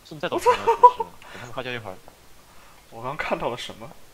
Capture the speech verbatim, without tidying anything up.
是你在找什么？厨师，等他们发酵一会儿。 我刚看到了什么？